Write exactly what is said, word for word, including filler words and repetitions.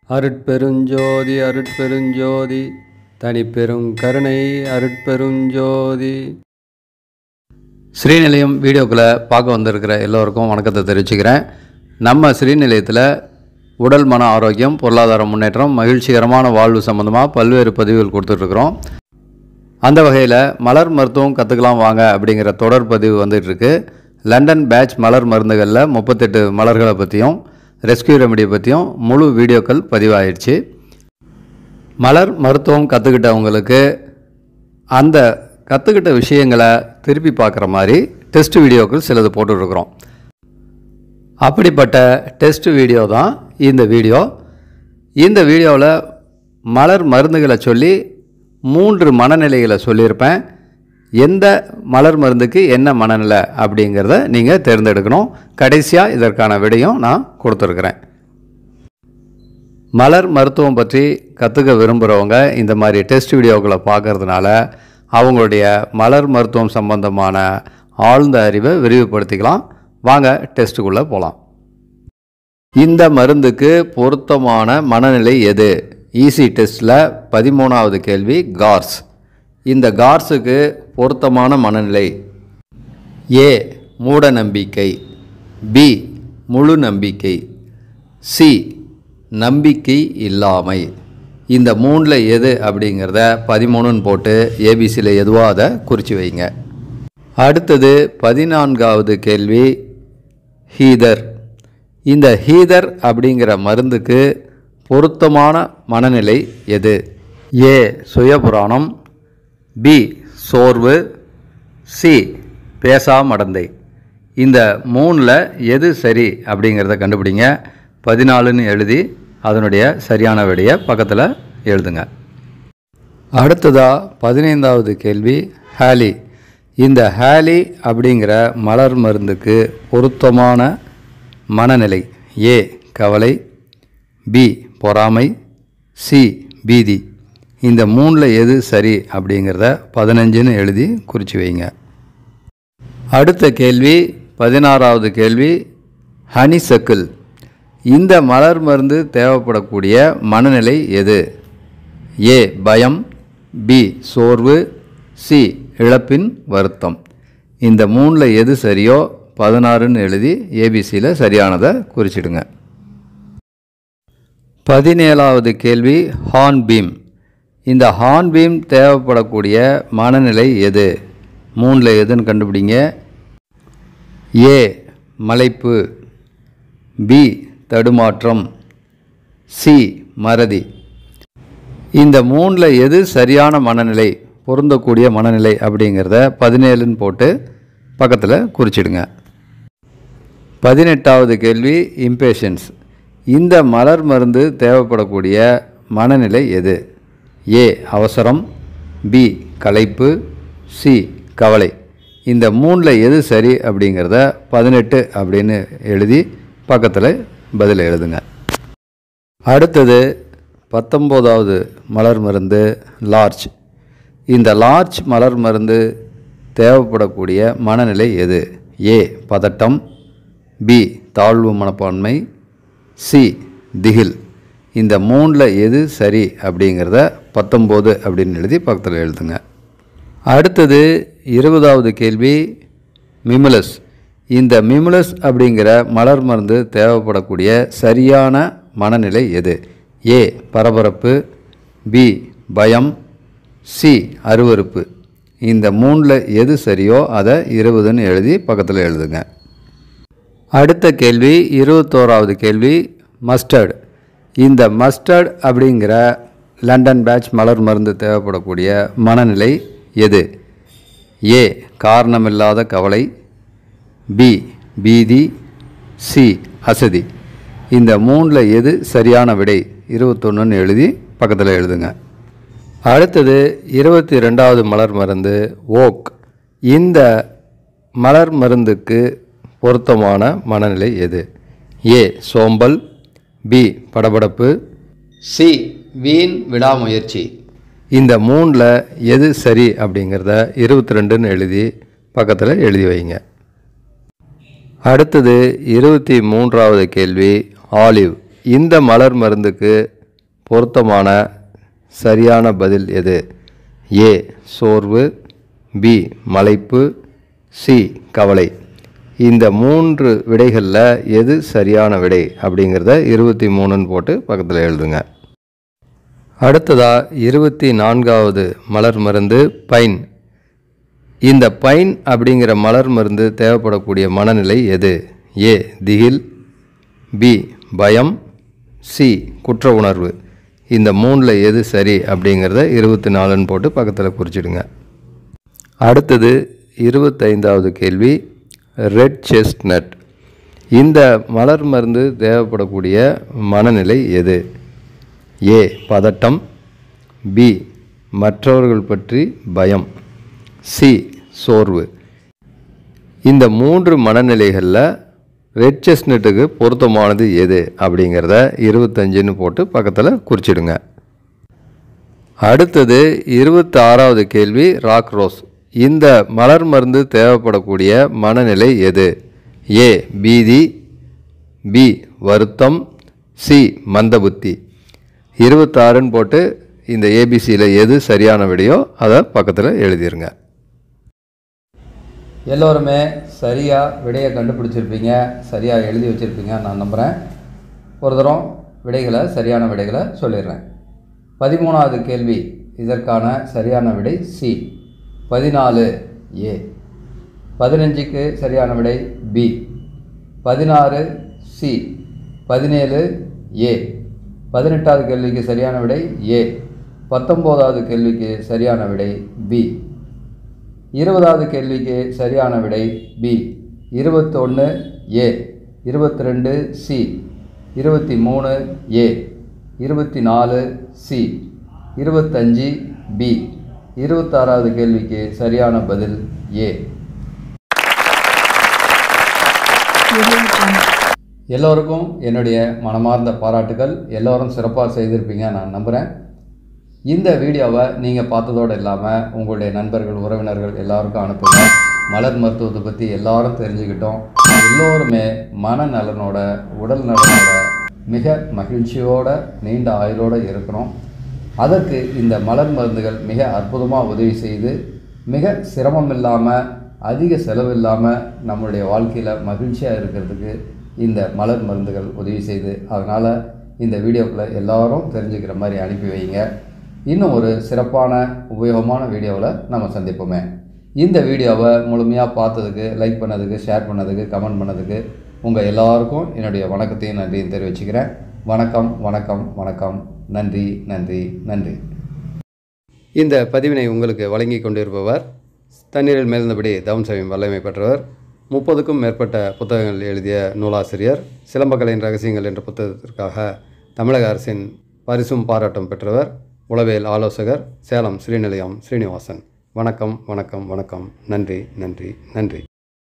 அருட்பெருஞ்சோதி அருட்பெருஞ்சோதி தனிப்பெரும் கருணை அருட்பெருஞ்சோதி. ஸ்ரீநிலையம் வீடியோக்களை பார்க்க வந்திருக்கிற எல்லோருக்கும் வணக்கத்தை தெரிவிச்சுக்கிறேன். நம்ம ஸ்ரீநிலையத்தில் உடல் மன ஆரோக்கியம், பொருளாதார முன்னேற்றம், மகிழ்ச்சிகரமான வாழ்வு சம்மந்தமாக பல்வேறு பதிவுகள் கொடுத்துட்ருக்குறோம். அந்த வகையில் மலர் மருத்துவம் கற்றுக்கலாம் வாங்க அப்படிங்கிற தொடர் பதிவு வந்துட்டுருக்கு. லண்டன் பேட்ச் மலர் மருந்துகளில் முப்பத்தெட்டு மலர்களை பற்றியும் ரெஸ்கியூ ரெமெடியை பற்றியும் முழு வீடியோக்கள் பதிவாயிடுச்சு. மலர் மருத்துவம் கற்றுக்கிட்டவங்களுக்கு அந்த கற்றுக்கிட்ட விஷயங்களை திருப்பி பார்க்குற மாதிரி டெஸ்ட் வீடியோக்கள் சிலது போட்டுட்ருக்குறோம். அப்படிப்பட்ட டெஸ்ட் வீடியோ தான் இந்த வீடியோ. இந்த வீடியோவில் மலர் மருந்துகளை சொல்லி மூன்று மனநிலைகளை சொல்லியிருப்பேன். எந்த மலர் மருந்துக்கு என்ன மனநிலை அப்படிங்கிறத நீங்கள் தேர்ந்தெடுக்கணும். கடைசியாக இதற்கான விடையும் நான் கொடுத்துருக்குறேன். மலர் மருத்துவம் பற்றி கற்றுக்க விரும்புகிறவங்க இந்த மாதிரி டெஸ்ட் வீடியோக்களை பார்க்கறதுனால அவங்களுடைய மலர் மருத்துவம் சம்பந்தமான ஆழ்ந்த அறிவை விரிவுபடுத்திக்கலாம். வாங்க டெஸ்ட்டுக்குள்ளே போகலாம். இந்த மருந்துக்கு பொருத்தமான மனநிலை எது? ஈஸி டெஸ்ட்டில் பதிமூணாவது கேள்வி கார்ஸ். இந்த கார்ஸுக்கு பொருத்தமான மனநிலை ஏ மூட நம்பிக்கை, பி முழு நம்பிக்கை, சி நம்பிக்கை இல்லாமை. இந்த மூணில் எது அப்படிங்கிறத பதிமூணுன்னு போட்டு ஏபிசியில் எதுவாக அதை குறித்து வைங்க. அடுத்தது பதினான்காவது கேள்வி ஹீதர். இந்த ஹீதர் அப்படிங்கிற மருந்துக்கு பொருத்தமான மனநிலை எது? ஏ சுயபுராணம், பி சோர்வு, சி பேசாமடந்தை. இந்த மூணில் எது சரி அப்படிங்கிறத கண்டுபிடிங்க. பதினாலுன்னு எழுதி அதனுடைய சரியான விடையை பக்கத்தில் எழுதுங்க. அடுத்ததாக பதினைந்தாவது கேள்வி ஹேலி. இந்த ஹேலி அப்படிங்கிற மலர் மருந்துக்கு பொருத்தமான மனநிலை ஏ கவலை, பி பொறாமை, சி பீதி. இந்த மூணில் எது சரி அப்படிங்கிறத பதினஞ்சுன்னு எழுதி குறித்து வைங்க. அடுத்த கேள்வி பதினாறாவது கேள்வி ஹனி சக்கிள். இந்த மலர் மருந்து தேவைப்படக்கூடிய மனநிலை எது? ஏ பயம், பி சோர்வு, சி இழப்பின் வருத்தம். இந்த மூணில் எது சரியோ பதினாறுன்னு எழுதி ஏபிசியில் சரியானதை குறிச்சிடுங்க. பதினேழாவது கேள்வி ஹார்ன்பீம். இந்த ஹார்ன்பீம் தேவைப்படக்கூடிய மனநிலை எது? மூணில் எதுன்னு கண்டுபிடிங்க. ஏ மலைப்பு, பி தடுமாற்றம், சி மறதி. இந்த மூணில் எது சரியான மனநிலை, பொருந்தக்கூடிய மனநிலை அப்படிங்கிறத பதினேழுன்னு போட்டு பக்கத்தில் குறிச்சிடுங்க. பதினெட்டாவது கேள்வி இம்பேஷன்ஸ். இந்த மலர் மருந்து தேவைப்படக்கூடிய மனநிலை எது? ஏ அவசரம், பி களைப்பு, சி கவலை. இந்த மூணில் எது சரி அப்படிங்கிறத பதினெட்டு அப்படின்னு எழுதி பக்கத்தில் பதில் எழுதுங்க. அடுத்தது பத்தொம்போதாவது மலர் மருந்து லார்ச். இந்த லார்ச் மலர் மருந்து தேவைப்படக்கூடிய மனநிலை எது? ஏ பதட்டம், பி தாழ்வு மனப்பான்மை, சி திகில். இந்த மூணில் எது சரி அப்படிங்கிறத பத்தொம்போது அப்படின்னு எழுதி பக்கத்தில் எழுதுங்க. அடுத்தது இருபதாவது கேள்வி மிமுலஸ். இந்த மிமுலஸ் அப்படிங்கிற மலர் மருந்து தேவைப்படக்கூடிய சரியான மனநிலை எது? ஏ பரபரப்பு, பி பயம், சி அருவருப்பு. இந்த மூணில் எது சரியோ அதை இருபதுன்னு எழுதி பக்கத்தில் எழுதுங்க. அடுத்த கேள்வி இருபத்தோராவது கேள்வி மஸ்டர்ட். இந்த மஸ்டர்ட் அப்படிங்கிற லண்டன் பேட்ச் மலர் மருந்து தேவைப்படக்கூடிய மனநிலை எது? ஏ காரணமில்லாத கவலை, பி பீதி, சி அசதி. இந்த மூணில் எது சரியான விடை? இருபத்தொன்னுன்னு எழுதி பக்கத்தில் எழுதுங்க. அடுத்தது இருபத்தி ரெண்டாவது மலர் மருந்து ஓக். இந்த மலர் மருந்துக்கு பொருத்தமான மனநிலை எது? ஏ சோம்பல், பி படபடப்பு, சி வீண் விடாமுயற்சி. இந்த மூணில் எது சரி அப்படிங்கிறத இருபத்தி ரெண்டுன்னு எழுதி பக்கத்தில் எழுதி வைங்க. அடுத்தது இருபத்தி மூன்றாவது கேள்வி ஆலிவ். இந்த மலர் மருந்துக்கு பொருத்தமான சரியான பதில் எது? ஏ சோர்வு, பி மலைப்பு, சி கவலை. இந்த மூன்று விடைகளில் எது சரியான விடை அப்படிங்கிறத இருபத்தி மூணுன்னு போட்டு பக்கத்தில் எழுதுங்க. அடுத்ததாக இருபத்தி நான்காவது மலர் மருந்து பைன். இந்த பைன் அப்படிங்கிற மலர் மருந்து தேவைப்படக்கூடிய மனநிலை எது? ஏ திகில், பி பயம், சி குற்ற உணர்வு. இந்த மூணில் எது சரி அப்படிங்கிறத இருபத்தி நாலுன்னு போட்டு பக்கத்தில் குறிச்சிடுங்க. அடுத்தது இருபத்தைந்தாவது கேள்வி ரெட் செஸ்ட்நட். இந்த மலர் மருந்து தேவைப்படக்கூடிய மனநிலை எது? ஏ பதட்டம், பி மற்றவர்கள் பற்றி பயம், சி சோர்வு. இந்த மூன்று மனநிலைகளில் ரெட் செஸ்ட்நட்டுக்கு பொருத்தமானது எது அப்படிங்கிறத இருபத்தஞ்சுன்னு போட்டு பக்கத்தில் குறிச்சிடுங்க. அடுத்தது இருபத்தி ஆறாவது கேள்வி ராக் ரோஸ். இந்த மலர் மருந்து தேவைப்படக்கூடிய மனநிலை எது? ஏ பீதி, பி வருத்தம், சி மந்தபுத்தி. இருபத்தாறுன்னு போட்டு இந்த ஏபிசியில் எது சரியான விடையோ அதை பக்கத்தில் எழுதிருங்க. எல்லோருமே சரியாக விடையை கண்டுபிடிச்சிருப்பீங்க, சரியாக எழுதி வச்சுருப்பீங்க நான் நம்புகிறேன். ஒரு தரம் விடைகளை சரியான விடைகளை சொல்லிடுறேன். பதிமூணாவது கேள்வி, இதற்கான சரியான விடை சி பதினாலு ஏ. பதினஞ்சுக்கு சரியான விடை பி பதினாறு சி, பதினேழு ஏ. பதினெட்டாவது கேள்விக்கு சரியான விடை ஏ. பத்தொம்போதாவது கேள்விக்கு சரியான விடை பி. இருபதாவது கேள்விக்கு சரியான விடை பி. இருபத்தொன்று ஏ, இருபத்தி ரெண்டு சி, இருபத்தி மூணு ஏ, இருபத்தி நாலு சி, இருபத்தஞ்சி பி. இருபத்தாறாவது கேள்விக்கு சரியான பதில் ஏ. எல்லோருக்கும் என்னுடைய மனமார்ந்த பாராட்டுகள். எல்லோரும் சிறப்பாக செய்திருப்பீங்க நான் நம்புகிறேன். இந்த வீடியோவை நீங்கள் பார்த்ததோடு இல்லாமல் உங்களுடைய நண்பர்கள், உறவினர்கள் எல்லாருக்கும் அனுப்புங்க. மலர் மருத்துவத்தை பற்றி எல்லாரும் தெரிஞ்சுக்கிட்டோம். எல்லோருமே மனநலனோட, உடல் நலனோட, மிக மகிழ்ச்சியோட, நீண்ட ஆயுளோடு இருக்கணும். அதற்கு இந்த மலர் மருந்துகள் மிக அற்புதமாக உதவி செய்து, மிக சிரமம் இல்லாமல், அதிக செலவு இல்லாமல் நம்மளுடைய வாழ்க்கையில் மகிழ்ச்சியாக இருக்கிறதுக்கு இந்த மலர் மருந்துகள் உதவி செய்து, அதனால் இந்த வீடியோக்களை எல்லோரும் தெரிஞ்சுக்கிற மாதிரி அனுப்பி வைங்க. இன்னும் ஒரு சிறப்பான உபயோகமான வீடியோவில் நம்ம சந்திப்போமே. இந்த வீடியோவை முழுமையாக பார்த்ததுக்கு, லைக் பண்ணதுக்கு, ஷேர் பண்ணதுக்கு, கமெண்ட் பண்ணதுக்கு உங்கள் எல்லாருக்கும் என்னுடைய வணக்கத்தையும் நன்றியும் தெரிவிச்சுக்கிறேன். வணக்கம் வணக்கம் வணக்கம். நன்றி நன்றி நன்றி. இந்த பதிவினை உங்களுக்கு வழங்கி கொண்டிருப்பவர் தண்ணீரில் மேல்ந்தபடி தவம் செய்யும் வல்லமை பெற்றவர், முப்பதுக்கும் மேற்பட்ட புத்தகங்கள் எழுதிய நூலாசிரியர், சிலம்பக்கலையின் ரகசியங்கள் என்ற புத்தகத்திற்காக தமிழக அரசின் பரிசும் பாராட்டும் பெற்றவர், உளவியல் ஆலோசகர், சேலம் ஸ்ரீநிலையம் ஸ்ரீனிவாசன். வணக்கம் வணக்கம் வணக்கம். நன்றி நன்றி நன்றி.